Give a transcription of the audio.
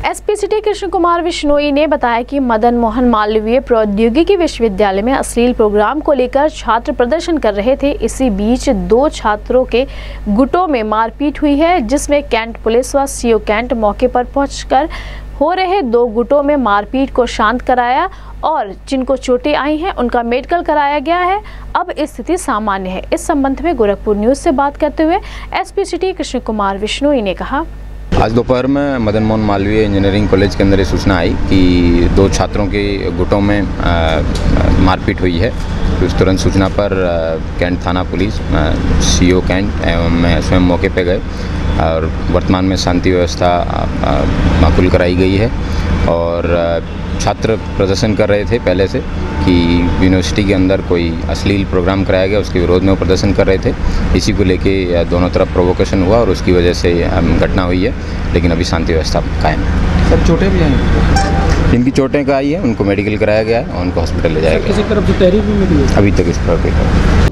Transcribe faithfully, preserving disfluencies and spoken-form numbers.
SP city Krishna Kumar Bishnoi ने बताया कि मदन मोहन मालवीय प्रौद्योगिकी विश्वविद्यालय में अश्लील प्रोग्राम को लेकर छात्र प्रदर्शन कर रहे थे। इसी बीच दो छात्रों के गुटों में मारपीट हुई है, जिसमें कैंट पुलिस व सीओ कैंट मौके पर पहुंचकर हो रहे दो गुटों में मारपीट को शांत कराया और जिनको चोटें आई हैं उनका मेडिकल कराया गया है। अब स्थिति सामान्य है। इस संबंध में गोरखपुर न्यूज से बात करते हुए एसपी सिटी कृष्ण कुमार बिश्नोई ने कहा, आज दोपहर में मदन मोहन मालवीय इंजीनियरिंग कॉलेज के अंदर ये सूचना आई कि दो छात्रों के गुटों में मारपीट हुई है। तो इस तुरंत सूचना पर कैंट थाना पुलिस, सीओ कैंट एवं मैं स्वयं मौके पे गए और वर्तमान में शांति व्यवस्था माकूल कराई गई है। और छात्र प्रदर्शन कर रहे थे पहले से कि यूनिवर्सिटी के अंदर कोई अश्लील प्रोग्राम कराया गया, उसके विरोध में वो प्रदर्शन कर रहे थे। इसी को लेके दोनों तरफ प्रोवोकेशन हुआ और उसकी वजह से घटना हुई है, लेकिन अभी शांति व्यवस्था कायम है। सब चोटें भी आई? जिनकी चोटें का आई है उनको मेडिकल कराया गया है और उनको हॉस्पिटल ले जाया गया। किसी तरफ से तहरीर भी मिली है? अभी तक इस पर